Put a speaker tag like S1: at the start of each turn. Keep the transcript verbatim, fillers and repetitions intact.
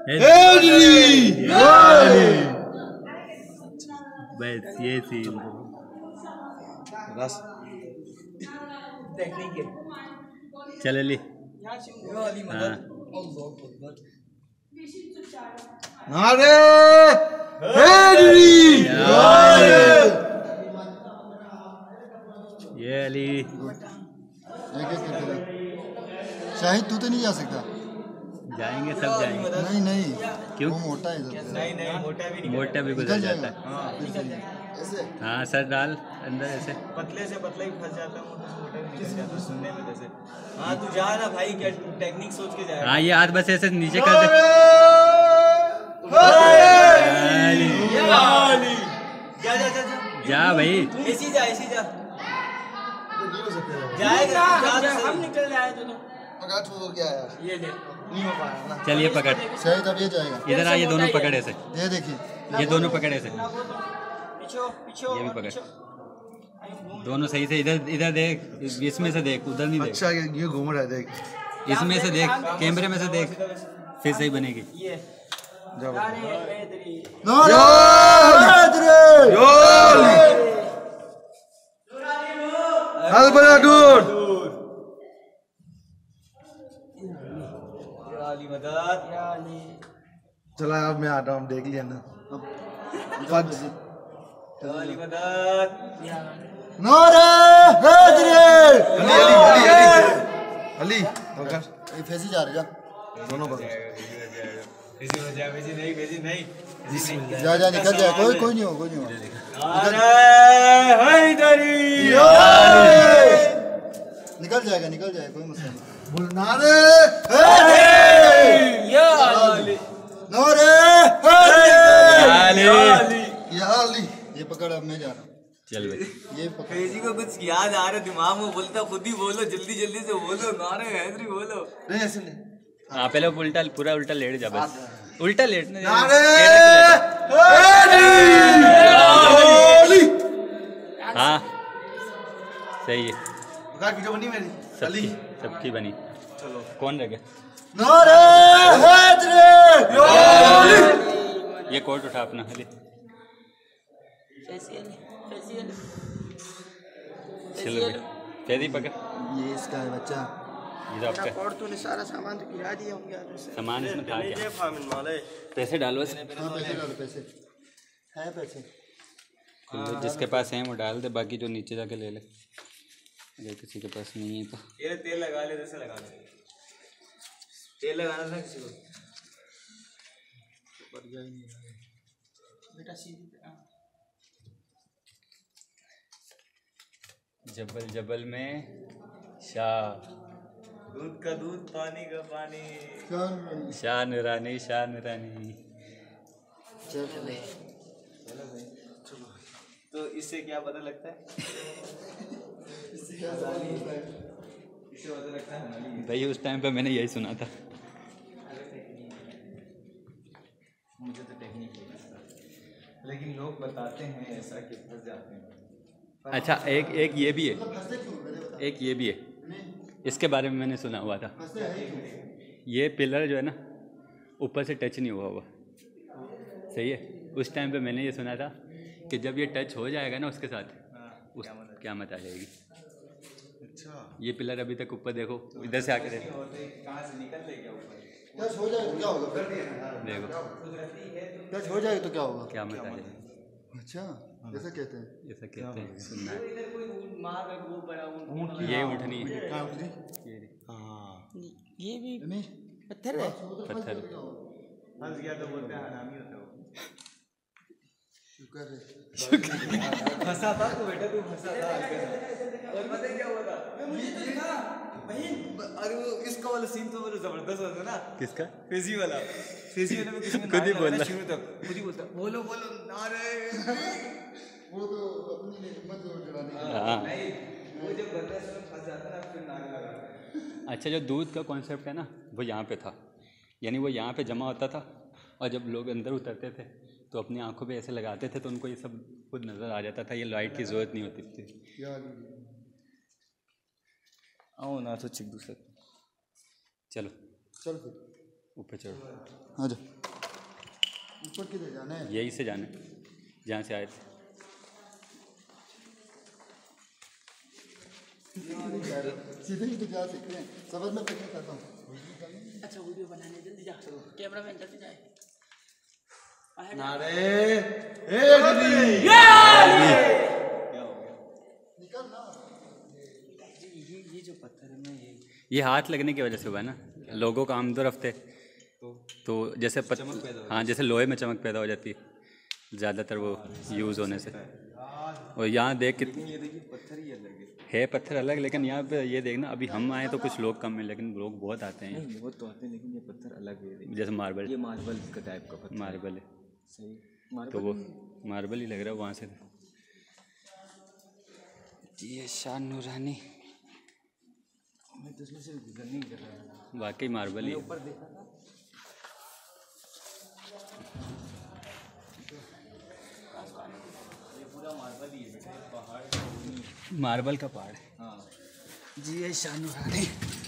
S1: बस ये सीन
S2: बस
S3: टेक्निक है।
S1: चल ली।
S3: हाँ
S2: नारे
S1: ये अली
S4: शाहिद तू तो नहीं जा सकता।
S1: जाएंगे सब जाएंगे।
S4: नहीं नहीं
S1: क्यों?
S4: वो मोटा है इधर।
S3: नहीं नहीं मोटा भी नहीं,
S1: मोटा भी गुजर जाता है।
S4: ऐसे
S1: हाँ सर डाल अंदर ऐसे।
S3: पतले से पतला ही फंस जाता है, मोटे से मोटा भी निकल जाता है सुनने में जैसे। हाँ तू जा ना भाई, क्या टेक्निक सोच के जा।
S1: हाँ ये हाथ बस ऐसे नीचे कर दे।
S3: जा जा जा
S1: जा भाई
S3: ऐसी जा ऐसी जा जाएगा हम निकल जाए तो
S4: पकड़ हो गया यार।
S3: ये ले नहीं हो पाया ना।
S1: चलिए पकड़
S4: शाहिद अब ये जाएगा।
S1: इधर आ, ये दोनों पकड़ ऐसे।
S4: ये देखिए
S1: ये दोनों पकड़ ऐसे।
S3: पीछे पीछे
S1: ये भी पकड़। दोनों सही से इधर इधर देख, इसमें से देख, उधर नहीं देख।
S2: अच्छा ये घूम रहा है देख।
S1: इसमें से देख, कैमरे में से देख, फिर सही बनेगी।
S3: ये
S2: जाओ हल बड़ा दूर
S3: वाली मदद
S2: चला अब मैं आता हूँ, देख लिया ना।
S3: वाली मदद
S4: नारे हैदरी
S2: अली अली अली अली पकड़।
S4: ये फैसी जा रहा है।
S2: दोनों पकड़।
S3: भेजी हो जा, भेजी नहीं भेजी नहीं
S4: जा जा निकल जाए। कोई कोई नहीं हो कोई नहीं हो।
S3: अरे हैदरी
S4: निकल जाएगा निकल जाएगा कोई मसला नहीं।
S2: नारे
S3: या अली
S4: नारे
S1: अली
S2: या अली
S4: ये पकड़ अब मैं जा रहा हूँ।
S1: चल भाई
S4: ये पकड़
S3: भेजी को कुछ याद आ रहा है दिमाग में, बोलता खुद ही बोलो, जल्दी जल्दी से बोलो, नारे हैदरी बोलो।
S2: नहीं ऐसे नहीं।
S1: हाँ पहले उल्टा पूरा उल्टा लेट जा बस। उल्टा लेटने दे।
S2: नारे
S1: हाँ सही है।
S2: पकड़ वीडियो बनी मेरी।
S1: सबकी सबकी बनी।
S2: चलो
S1: कौन रह गया?
S4: नारे हैदरी
S1: ये कोट उठा अपना अली। चलो कैदी पकड़।
S4: ये इसका है बच्चा।
S1: ये आपका
S3: और तूने सारा सामान तो गिरा दिया होंगे यार उससे।
S1: सामान इसमें था क्या?
S3: फामिल माले
S1: पैसे डालो इसमें।
S4: हाँ पैसे डालो पैसे है पैसे।
S1: तो जिसके पास है वो डाल दे, बाकी जो नीचे जाके ले ले। अगर किसी के पास नहीं है तो
S3: ये तेल लगा ले, जैसे लगा ले, तेल लगाना था किसी को। बेटा सीधी
S1: जबल जबल में शाह,
S3: दूध का दूध पानी का पानी।
S1: शान रानी शान रानी।
S3: तो इससे क्या पता लगता है? इससे पता लगता है
S1: भाई उस टाइम पे मैंने यही सुना था।
S3: मुझे तो टेक्निक नहीं आता, लेकिन लोग बताते हैं ऐसा कि फंस जाते हैं।
S1: अच्छा एक एक ये भी है, एक ये भी है, इसके बारे में मैंने सुना हुआ था। ये पिलर जो है ना ऊपर से टच नहीं हुआ हुआ, सही है। उस टाइम पे मैंने ये सुना था कि जब ये टच हो जाएगा ना उसके साथ उस क़यामत आ जाएगी।
S2: अच्छा
S1: ये पिलर अभी तक ऊपर देखो, इधर से आके देखो,
S3: कहाँ से निकल ले गया ऊपर?
S4: टच हो जाएगा तो क्या होगा?
S1: देखो
S4: टच हो जाएगा तो क्या होगा?
S1: क़यामत आ जाएगी।
S4: अच्छा ऐसा कहते हैं।
S1: ऐसा कहते हैं, सुनना है।
S3: इधर कोई मार का वो बड़ा ऊँट
S1: ये उठनी है,
S2: कहाँ उतरी?
S1: ये
S2: हाँ
S3: ये भी
S4: नहीं
S3: पत्थर है।
S1: पत्थर।
S3: फंस गया तो बोलते हैं हरामी होता है वो।
S4: शुक्र है।
S3: फंसा था तो बेटा तू फंसा था। और पता है क्या हुआ था? मुझे तो दिखा बहन। अरे वो इसका वाला सीन तो बड़ा जबरदस्त होता है ना।
S1: किसका?
S3: फेजी वाला। फेजी वाले में किसी ने
S1: खुद ही
S3: नारे
S1: बोल
S3: लगाना
S1: रहा।
S3: शुरू तक खुद ही बोलता बोलो बोलो नारे।
S4: वो तो अपनी हिम्मत जोड़ चढ़ाने की।
S1: हाँ
S3: नहीं वो जब बंदा इसमें फंस जाता है ना फिर नारे लगाता है।
S1: अच्छा जो दूध का कॉन्सेप्ट है ना वो यहाँ पे था, यानी वो यहाँ पे जमा होता था और जब लोग अंदर उतरते थे तो अपनी आंखों पे ऐसे लगाते थे तो उनको ये सब खुद नज़र आ जाता था। ये लाइट की ज़रूरत नहीं होती थी।
S3: आओ ना तो चिक दूसरे
S1: चलो
S4: चल फिर
S1: ऊपर चढ़ो।
S4: हाँ जा ऊपर किधर जाना है?
S1: यहीं से जाना है जहाँ से आए थे।
S4: सीधे ही तो जा सकते हैं। सबर में पैसा करता हूँ।
S5: अच्छा वीडियो बनाने जल्दी जा, कैमरामैन जल्दी जाए।
S2: नारे ए
S4: निकल ना।
S3: ये ये जो पत्थर है ना, ये
S1: ये हाथ लगने की वजह से हुआ है ना, लोगों का आमदोरफ्त है तो जैसे पत... हाँ जैसे लोहे में चमक पैदा हो जाती है ज़्यादातर वो यूज़ होने से। और यहाँ देख के
S3: ये देखिए पत्थर ही अलग है।
S1: है पत्थर अलग, लेकिन यहाँ पे ये देखना अभी हम आए तो कुछ लोग कम हैं, लेकिन लोग बहुत आते हैं।
S3: नहीं बहुत तो आते हैं, लेकिन ये पत्थर अलग है। देखिए,
S1: जैसे मार्बल,
S3: ये मार्बल का टाइप का पत्थर
S1: मार्बल है
S3: सही।
S1: तो
S3: मार्बल
S1: वो मार्बल ही लग रहा है वहाँ से। ये शाह नूरानी
S3: मैं तो इसमें से गुजर नहीं कर रहा था।
S1: वाकई मार्बल ही है।
S3: ऊपर देखा था ये पूरा मार्बल ही है बेटा, पहाड़
S1: मार्बल का पहाड़ है।
S3: हाँ।
S1: जी ये शाह नूरानी।